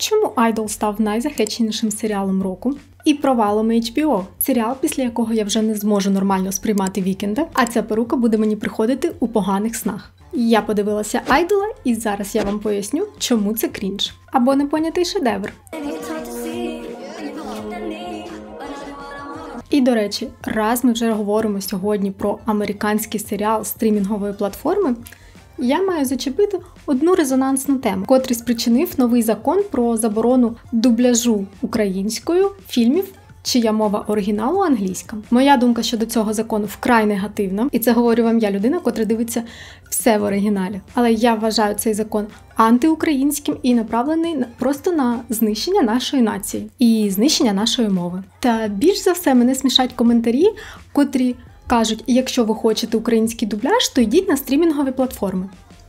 Чому Idol став найзахеченішим серіалом року? І провалом HBO – серіал, після якого я вже не зможу нормально сприймати вікенда, а ця перука буде мені приходити у поганих снах. Я подивилася Айдола, і зараз я вам поясню, чому це крінж. Або непонятий шедевр. І, до речі, раз ми вже говоримо сьогодні про американський серіал стрімінгової платформи, я маю зачепити одну резонансну тему, котрий спричинив новий закон про заборону дубляжу українською фільмів, чия мова оригіналу англійська. Моя думка щодо цього закону вкрай негативна, і це говорю вам я, людина, котра дивиться все в оригіналі. Але я вважаю цей закон антиукраїнським і направлений просто на знищення нашої нації і знищення нашої мови. Та більш за все мене смішать коментарі, котрі кажуть, якщо ви хочете український дубляж, то йдіть на стрімінгові платформи.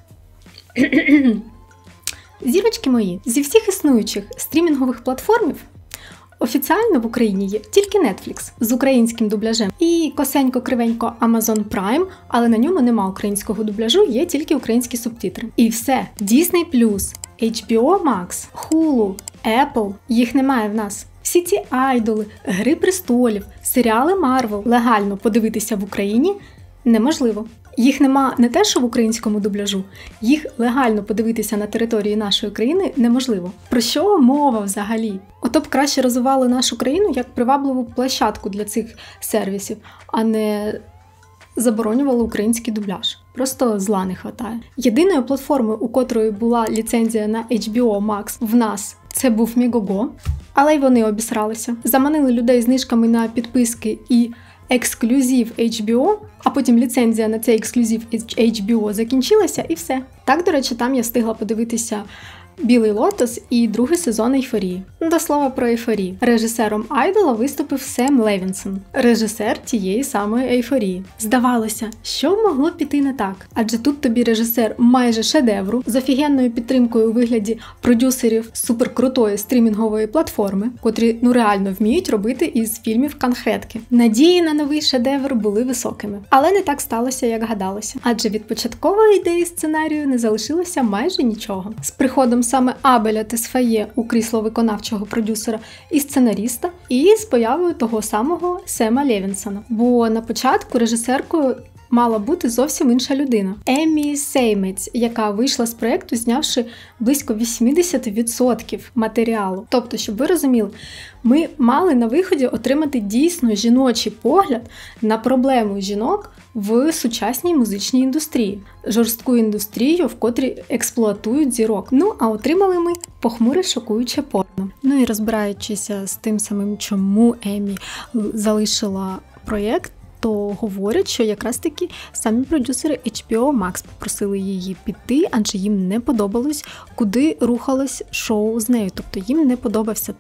Зірочки мої, зі всіх існуючих стрімінгових платформів офіціально в Україні є тільки Netflix з українським дубляжем і косенько-кривенько Amazon Prime, але на ньому нема українського дубляжу, є тільки українські субтитри. І все. Disney+, HBO Max, Hulu, Apple, їх немає в нас. Всі ці айдоли, Гри престолів, серіали Марвел легально подивитися в Україні неможливо. Їх нема не те, що в українському дубляжу, їх легально подивитися на території нашої країни неможливо. Про що мова взагалі? Ото б краще розвивали нашу країну як привабливу площадку для цих сервісів, а не заборонювали український дубляж. Просто зла не хватає. Єдиною платформою, у котрої була ліцензія на HBO Max в нас, це був Megogo, але й вони обісралися. Заманили людей знижками на підписки і ексклюзив HBO, а потім ліцензія на цей ексклюзив HBO закінчилася і все. Так, до речі, там я встигла подивитися «Білий лотос» і другий сезон «Ейфорії». До слова про «Ейфорії». Режисером Айдола виступив Сем Левінсон, режисер тієї самої «Ейфорії». Здавалося, що могло піти не так? Адже тут тобі режисер майже шедевру, з офігенною підтримкою у вигляді продюсерів суперкрутої стрімінгової платформи, котрі реально вміють робити із фільмів конфетки. Надії на новий шедевр були високими. Але не так сталося, як гадалося. Адже від початкової ідеї сценарію не залишилося майже нічого. З приходом саме Абеля Тесфає у крісло виконавчого продюсера і сценаріста, і з появою того самого Сема Левінсона. Бо на початку режисеркою мала бути зовсім інша людина. Еммі Сеймець, яка вийшла з проєкту, знявши близько 80% матеріалу. Тобто, щоб ви розуміли, ми мали на виході отримати дійсно жіночий погляд на проблему жінок в сучасній музичній індустрії. Жорстку індустрію, в котрій експлуатують зірок. А отримали ми похмуре шокуюче порно. І розбираючися з тим самим, чому Еммі залишила проєкт, то говорять, що якраз таки самі продюсери HBO Max попросили її піти, адже їм не подобалось, куди рухалось шоу з нею. Тобто їм не подобався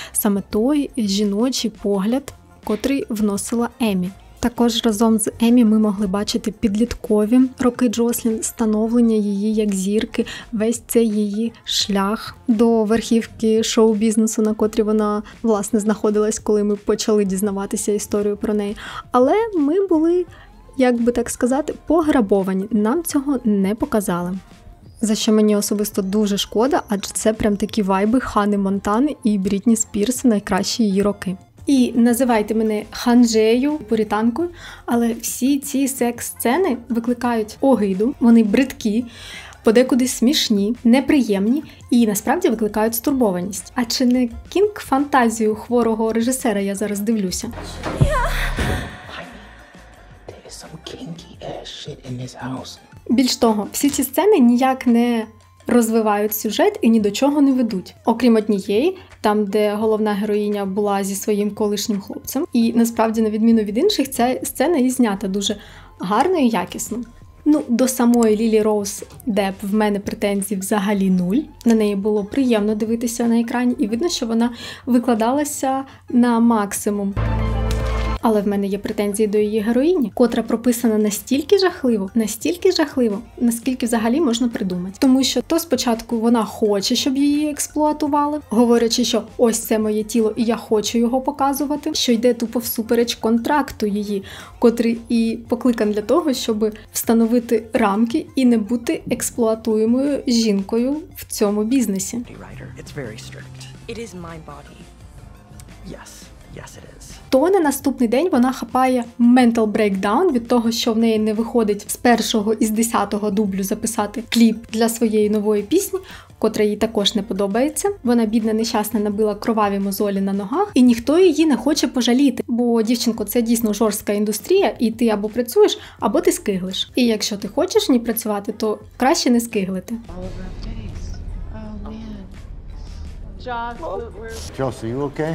той жіночий погляд, котрий вносила Еммі. Також разом з Еммі ми могли бачити підліткові роки Джослін, становлення її як зірки, весь цей її шлях до верхівки шоу-бізнесу, на котрій вона, власне, знаходилась, коли ми почали дізнаватися історію про неї. Але ми були, як би так сказати, пограбовані. Нам цього не показали. За що мені особисто дуже шкода, адже це прям такі вайби Ханни Монтани і Брітні Спірс в найкращі її роки. І називайте мене ханжею, пуританкою, але всі ці секс-сцени викликають огиду, вони бридкі, подекуди смішні, неприємні і насправді викликають стурбованість. А чи не кінг-фантазію хворого режисера я зараз дивлюся? Більш того, всі ці сцени ніяк не розвивають сюжет і ні до чого не ведуть. Окрім однієї, там, де головна героїня була зі своїм колишнім хлопцем. І насправді, на відміну від інших, ця сцена і знята дуже гарно і якісно. До самої Лілі Роуз Депп в мене претензій взагалі нуль. На неї було приємно дивитися на екрані, і видно, що вона викладалася на максимум. Але в мене є претензії до її героїні, котра прописана настільки жахливо, наскільки взагалі можна придумати. Тому що то спочатку вона хоче, щоб її експлуатували, говорячи, що ось це моє тіло і я хочу його показувати, що йде тупо всупереч контракту її, котрий і покликан для того, щоб встановити рамки і не бути експлуатуємою жінкою в цьому бізнесі. То на наступний день вона хапає mental breakdown від того, що в неї не виходить з першого і з 10-го дублю записати кліп для своєї нової пісні, котра їй також не подобається. Вона, бідна, нещасна, набила кроваві мозолі на ногах, і ніхто її не хоче пожаліти. Бо, дівчинко, це дійсно жорстка індустрія, і ти або працюєш, або ти скиглиш. І якщо ти хочеш в ній працювати, то краще не скиглити. Joss, are you okay?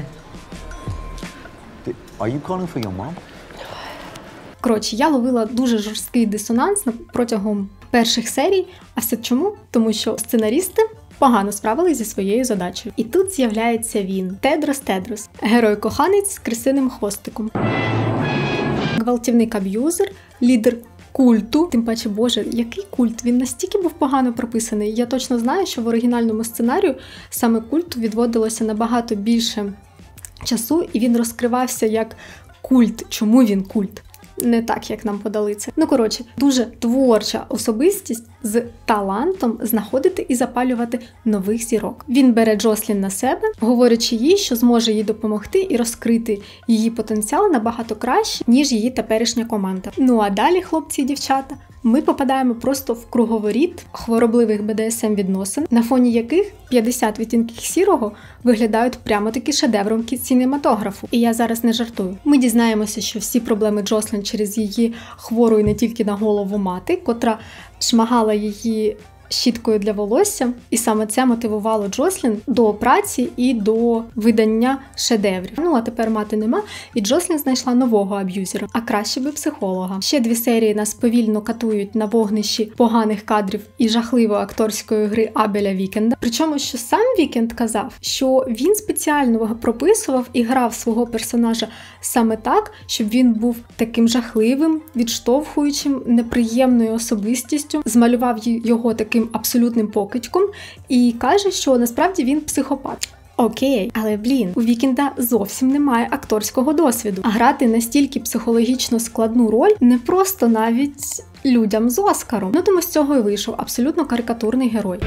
Are you calling for your mom? Коротше, я ловила дуже жорсткий дисонанс протягом перших серій. А все чому? Тому що сценарісти погано справились зі своєю задачею. І тут з'являється він, Тедрос, герой-коханець з крисиним хвостиком. Гвалтівник-аб'юзер, лідер культу. Тим паче, боже, який культ? Він настільки був погано прописаний. Я точно знаю, що в оригінальному сценарію саме культу відводилося набагато більше часу, і він розкривався як культ. Чому він культ? Не так, як нам подали це. Ну, коротше, дуже творча особистість з талантом знаходити і запалювати нових зірок. Він бере Джослін на себе, говорячи їй, що зможе їй допомогти і розкрити її потенціал набагато краще, ніж її теперішня команда. Ну а далі, хлопці і дівчата, ми попадаємо просто в круговоріт хворобливих BDSM-відносин, на фоні яких 50 відтінків сірого виглядають прямо-таки шедевром кінематографу. І я зараз не жартую. Ми дізнаємося, що всі проблеми Джослін через її хвору і не тільки на голову мати, котра шмагала її щіткою для волосся, і саме це мотивувало Джослін до праці і до видання шедеврів. Ну, а тепер мати нема, і Джослін знайшла нового аб'юзера, а краще би психолога. Ще 2 серії нас повільно катують на вогнищі поганих кадрів і жахливої акторської гри Абеля Вікенда. Причому, що сам Вікенд казав, що він спеціально прописував і грав свого персонажа саме так, щоб він був таким жахливим, відштовхуючим, неприємною особистістю, змалював його таким абсолютним покидьком і каже, що насправді він психопат. Окей, але, у Вікенда зовсім немає акторського досвіду. А грати настільки психологічно складну роль не просто навіть людям з Оскаром. Ну, тому з цього і вийшов абсолютно карикатурний герой.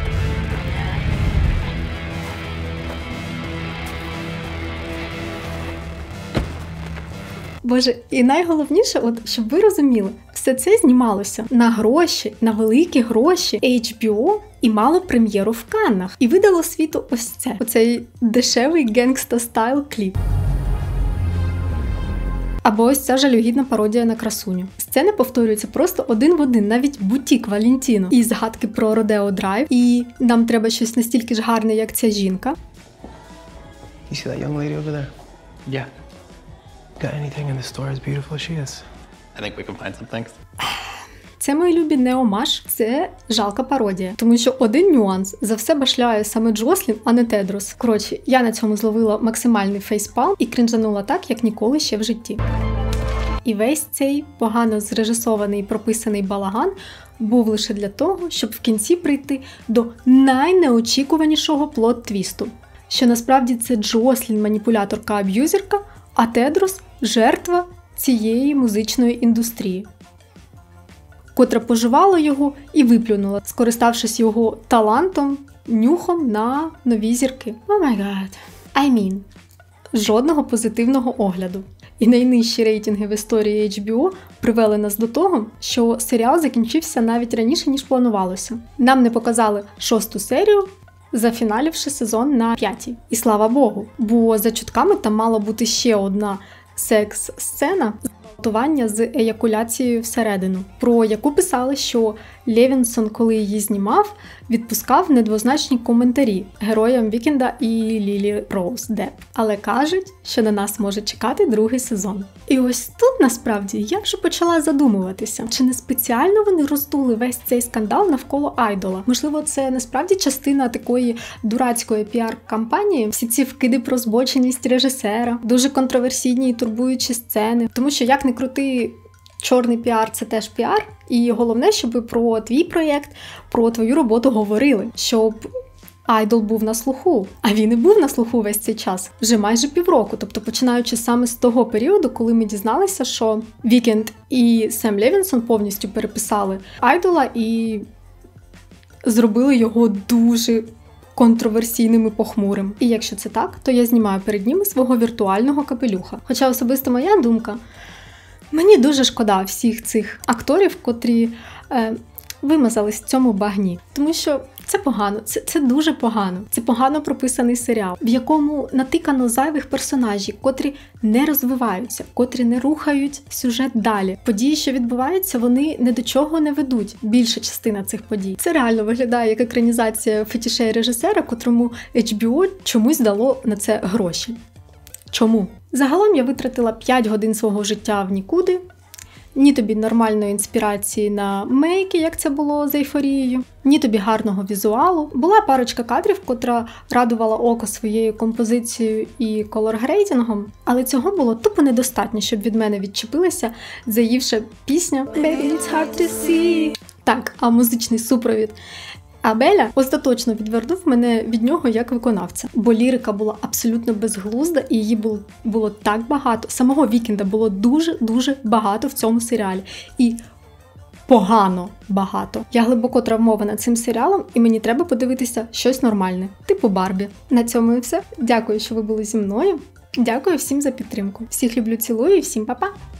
Боже, і найголовніше, щоб ви розуміли, все це знімалося на гроші, на великі гроші HBO і мало прем'єру в Каннах. І видало світу ось це. Оцей дешевий генгста-стайл кліп. Або ось ця жалюгідна пародія на красуню. Сцени повторюються просто один в один, навіть бутік Валентіно. І згадки про Родео Драйв, і нам треба щось настільки ж гарне, як ця жінка. You see that young lady over there? Yeah. Got anything in the store as beautiful as she is? I think we can find some things. Це, мої любі, не омаж, це жалка пародія. Тому що один нюанс, за все башляє саме Джослін, а не Тедрос. Коротше, я на цьому зловила максимальний фейспалм і кринжанула так, як ніколи ще в житті. І весь цей погано зрежисований і прописаний балаган був лише для того, щоб в кінці прийти до найнеочікуванішого плот-твісту. Що насправді це Джослін маніпуляторка-аб'юзерка, а Тедрос – жертва цієї музичної індустрії, котра поживала його і виплюнула, скориставшись його талантом, нюхом на нові зірки. О май гад. Жодного позитивного огляду. І найнижчі рейтинги в історії HBO привели нас до того, що серіал закінчився навіть раніше, ніж планувалося. Нам не показали 6-ту серію, зафіналівши сезон на 5-й. І слава Богу, бо за чутками там мала бути ще одна секс-сцена зґвалтування з еякуляцією всередину, про яку писали, що Левінсон, коли її знімав, відпускав недвозначні коментарі героям Вікенда і Лілі Роуз Депп. Але кажуть, що на нас може чекати другий сезон. І ось тут, насправді, я вже почала задумуватися, чи не спеціально вони роздули весь цей скандал навколо Айдола. Можливо, це насправді частина такої дурацької піар-кампанії, всі ці вкиди про збоченість режисера, дуже контроверсійні і турбуючі сцени. Тому що, як не крути, чорний піар – це теж піар, і головне, щоб про твій проєкт, про твою роботу говорили, щоб Айдол був на слуху. А він і був на слуху весь цей час. Вже майже півроку. Тобто, починаючи саме з того періоду, коли ми дізналися, що Вікенд і Сем Левінсон повністю переписали Айдола і зробили його дуже контроверсійним і похмурим. І якщо це так, то я знімаю перед ними свого віртуального капелюха. Хоча особисто моя думка, мені дуже шкода всіх цих акторів, котрі вимазались в цьому багні. Тому що це погано, це дуже погано. Це погано прописаний серіал, в якому натикано зайвих персонажів, котрі не розвиваються, котрі не рухають сюжет далі. Події, що відбуваються, вони ні до чого не ведуть. Більша частина цих подій. Це реально виглядає як екранізація фетішей режисера, котрому HBO чомусь дало на це гроші. Чому? Загалом я витратила 5 годин свого життя в нікуди. Ні тобі нормальної інспірації на мейки, як це було з Ейфорією, ні тобі гарного візуалу. Була парочка кадрів, котра радувала око своєю композицією і колор-грейдингом, але цього було тупо недостатньо, щоб від мене відчепилася заївша пісня «Baby, it's hard to see». Так, а музичний супровід Абеля остаточно відвернув мене від нього як виконавця, бо лірика була абсолютно безглузда і її було так багато. Самого Вікенда було дуже-дуже багато в цьому серіалі. І погано багато. Я глибоко травмована цим серіалом і мені треба подивитися щось нормальне, типу Барбі. На цьому і все. Дякую, що ви були зі мною. Дякую всім за підтримку. Всіх люблю, цілую і всім па-па!